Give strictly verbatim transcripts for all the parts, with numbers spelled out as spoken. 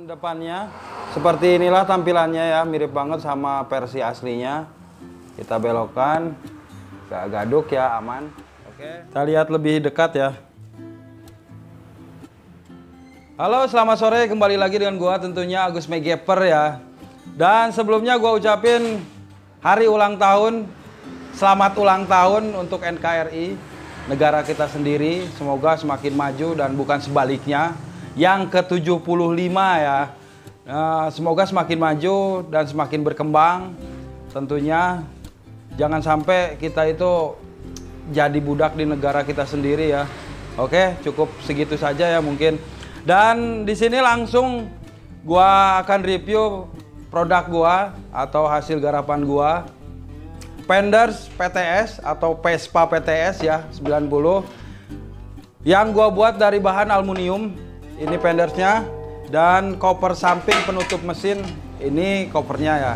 depannya seperti inilah tampilannya ya, mirip banget sama versi aslinya. Kita belokkan, gak gaduk ya, aman. Oke, kita lihat lebih dekat ya. Halo, selamat sore, kembali lagi dengan gua tentunya Agus Megaper ya. Dan sebelumnya gua ucapin hari ulang tahun, selamat ulang tahun untuk N K R I, negara kita sendiri. Semoga semakin maju dan bukan sebaliknya. Yang ke tujuh puluh lima ya. Nah, semoga semakin maju dan semakin berkembang. Tentunya jangan sampai kita itu jadi budak di negara kita sendiri ya. Oke, cukup segitu saja ya mungkin. Dan di sini langsung gua akan review produk gua atau hasil garapan gua. Penders P T S atau Vespa P T S ya sembilan puluh. Yang gua buat dari bahan aluminium. Ini pendersnya, dan koper samping penutup mesin, ini kopernya ya.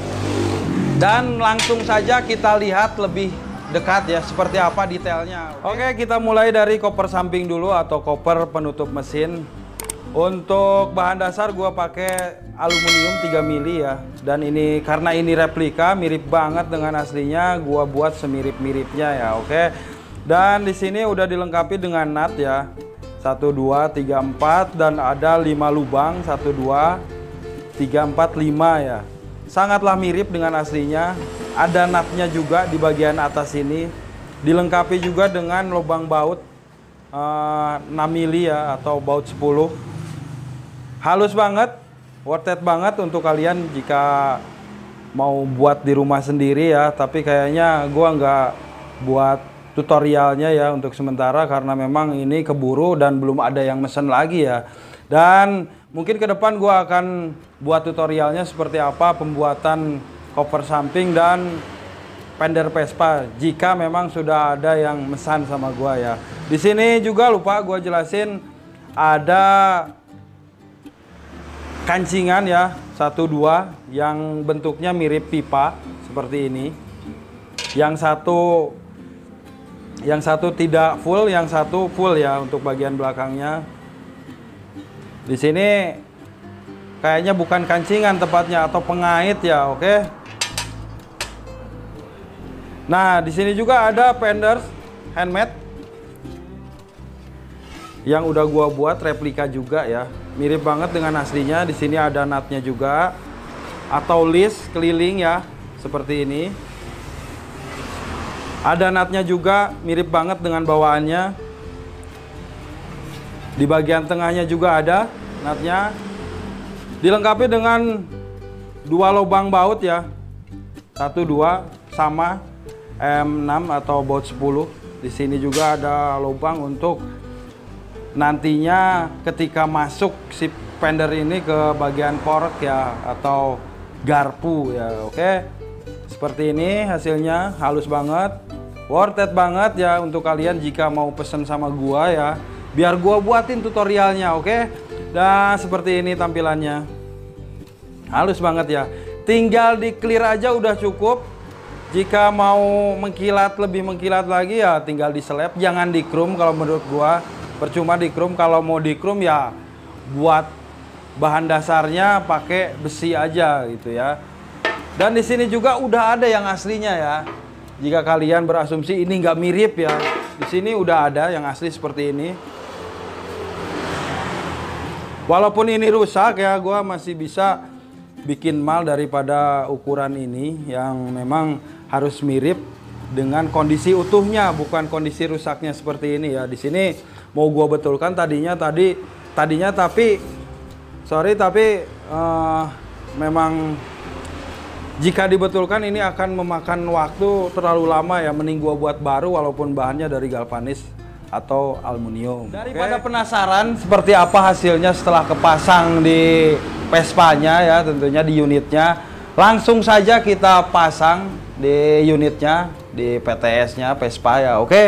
Dan langsung saja kita lihat lebih dekat ya seperti apa detailnya. Oke, kita mulai dari koper samping dulu atau koper penutup mesin. Untuk bahan dasar gua pakai aluminium tiga mili ya. Dan ini karena ini replika mirip banget dengan aslinya, gua buat semirip-miripnya ya, oke. Dan di sini udah dilengkapi dengan nut ya. satu, dua, tiga, empat, dan ada lima lubang, satu, dua, tiga, empat, lima ya. Sangatlah mirip dengan aslinya. Ada nutnya juga di bagian atas ini. Dilengkapi juga dengan lubang baut uh, enam mili ya, atau baut sepuluh. Halus banget, worth it banget untuk kalian jika mau buat di rumah sendiri ya. Tapi kayaknya gua nggak buat tutorialnya ya untuk sementara karena memang ini keburu dan belum ada yang mesen lagi ya. Dan mungkin ke depan gua akan buat tutorialnya seperti apa pembuatan koper samping dan fender Vespa jika memang sudah ada yang mesan sama gua ya. Di sini juga lupa gua jelasin ada kancingan ya satu dua yang bentuknya mirip pipa seperti ini. Yang satu Yang satu tidak full, yang satu full ya untuk bagian belakangnya. Di sini kayaknya bukan kancingan tepatnya atau pengait ya, oke. Nah, di sini juga ada penders handmade yang udah gua buat replika juga ya. Mirip banget dengan aslinya. Di sini ada nutnya juga atau list keliling ya, seperti ini. Ada nutnya juga mirip banget dengan bawaannya. Di bagian tengahnya juga ada nutnya. Dilengkapi dengan dua lubang baut ya. Satu dua sama M enam atau baut sepuluh. Di sini juga ada lubang untuk nantinya ketika masuk si fender ini ke bagian korek ya atau garpu ya. Oke. Seperti ini hasilnya, halus banget. Worth it banget ya untuk kalian jika mau pesen sama gua ya. Biar gua buatin tutorialnya, oke? Dan seperti ini tampilannya. Halus banget ya. Tinggal di clear aja udah cukup. Jika mau mengkilat lebih mengkilat lagi ya tinggal di slap. Jangan di chrome kalau menurut gua. Percuma di chrome, kalau mau di chrome ya buat bahan dasarnya pakai besi aja gitu ya. Dan di sini juga udah ada yang aslinya ya. Jika kalian berasumsi ini nggak mirip ya, di sini udah ada yang asli seperti ini. Walaupun ini rusak ya, gua masih bisa bikin mal daripada ukuran ini yang memang harus mirip dengan kondisi utuhnya, bukan kondisi rusaknya seperti ini ya. Di sini mau gua betulkan tadinya tadi tadinya tapi sorry tapi uh, memang jika dibetulkan ini akan memakan waktu terlalu lama ya, mending gua buat baru walaupun bahannya dari galvanis atau aluminium. Daripada okay. Penasaran seperti apa hasilnya setelah kepasang di Vespanya ya, tentunya di unitnya, langsung saja kita pasang di unitnya, di P T S-nya Vespa ya, oke? Okay?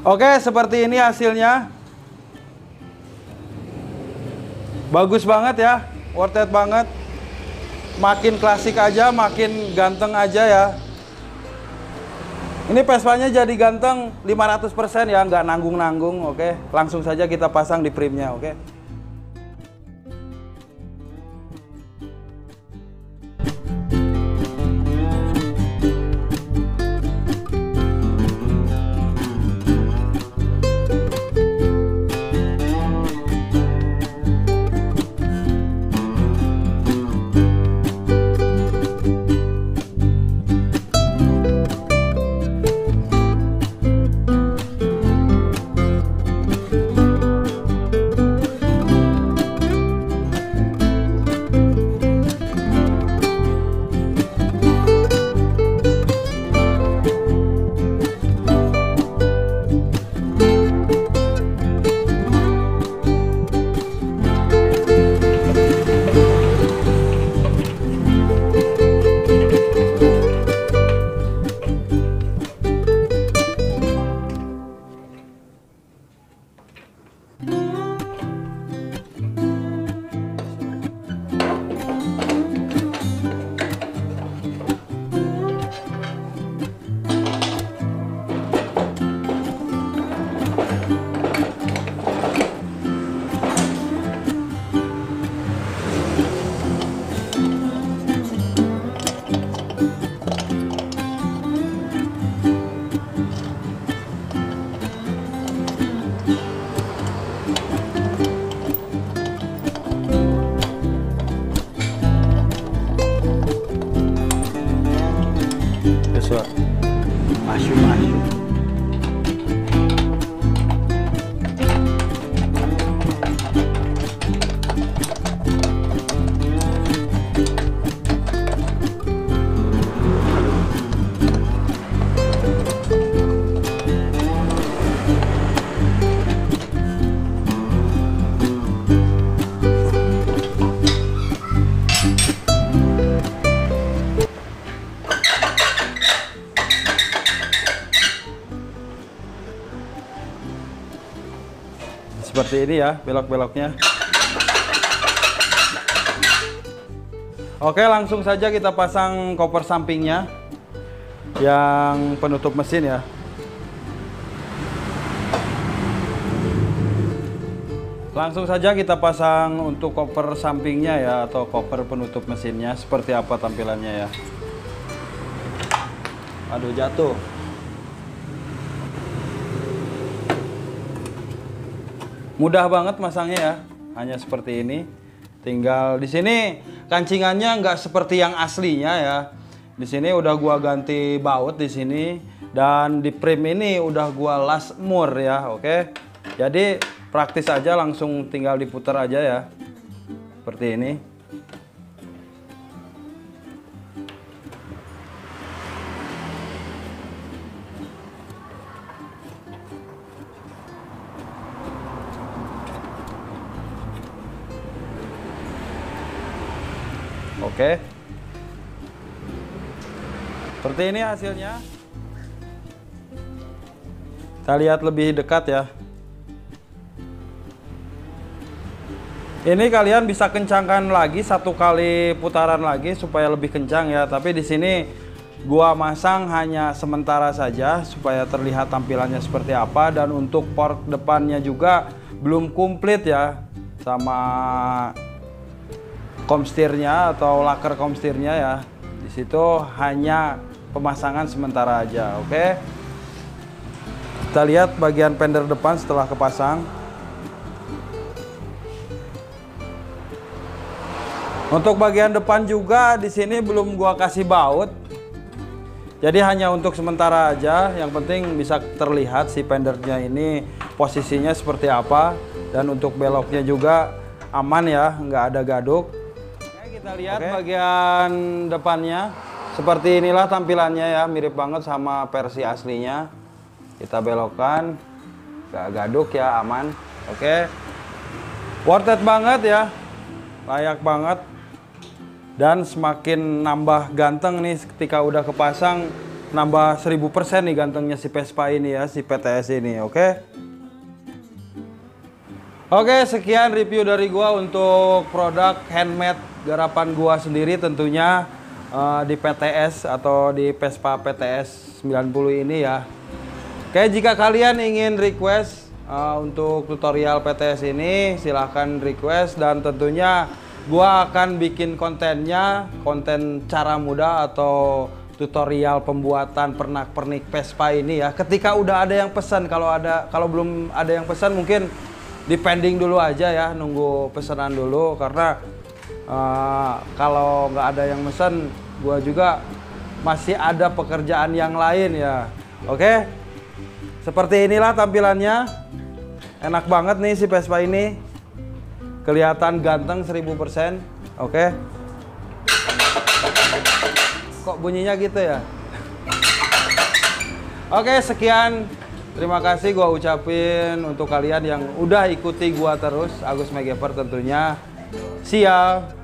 Oke, seperti ini hasilnya. Bagus banget ya, worth it banget. Makin klasik aja, makin ganteng aja ya. Ini Vespa-nya jadi ganteng lima ratus persen ya, nggak nanggung-nanggung. Oke, langsung saja kita pasang di primnya. Oke. Masuk-masuk. Seperti ini ya belok-beloknya. Oke, langsung saja kita pasang koper sampingnya yang penutup mesin ya. Langsung saja kita pasang untuk koper sampingnya ya, atau koper penutup mesinnya. Seperti apa tampilannya ya. Aduh, jatuh. Mudah banget masangnya ya, hanya seperti ini. Tinggal di sini kancingannya nggak seperti yang aslinya ya. Di sini udah gua ganti baut di sini, dan di prim ini udah gua las mur ya. Oke, jadi praktis aja, langsung tinggal diputar aja ya, seperti ini. Oke, seperti ini hasilnya. Kita lihat lebih dekat ya. Ini kalian bisa kencangkan lagi satu kali putaran lagi supaya lebih kencang ya. Tapi di sini gua masang hanya sementara saja supaya terlihat tampilannya seperti apa. Dan untuk port depannya juga belum komplit ya, sama komstirnya atau laker komstirnya ya. Di situ hanya pemasangan sementara aja. Oke. Kita lihat bagian fender depan setelah kepasang. Untuk bagian depan juga di sini belum gua kasih baut. Jadi hanya untuk sementara aja. Yang penting bisa terlihat si fendernya ini posisinya seperti apa, dan untuk beloknya juga aman ya, nggak ada gaduk. Kita lihat Oke. bagian depannya seperti inilah tampilannya ya, mirip banget sama versi aslinya. Kita belokkan, gak gaduk ya, aman. Oke, worth it banget ya, layak banget, dan semakin nambah ganteng nih ketika udah kepasang. nambah seribu persen nih gantengnya si Vespa ini ya, si P T S ini, oke? Oke, sekian review dari gua untuk produk handmade garapan gua sendiri tentunya uh, di P T S atau di Vespa P T S sembilan puluh ini ya. Oke, jika kalian ingin request uh, untuk tutorial P T S ini, silahkan request dan tentunya gua akan bikin kontennya, konten cara mudah atau tutorial pembuatan pernak-pernik Vespa ini ya. Ketika udah ada yang pesan, kalau ada kalau belum ada yang pesan mungkin dipending dulu aja ya, nunggu pesanan dulu karena uh, kalau nggak ada yang pesan, gua juga masih ada pekerjaan yang lain ya. Oke, seperti inilah tampilannya. Enak banget nih si Vespa ini. Kelihatan ganteng seribu persen. Oke. Kok bunyinya gitu ya? Oke, sekian. Terima kasih gua ucapin untuk kalian yang udah ikuti gua terus, Agus Megapper tentunya. See ya.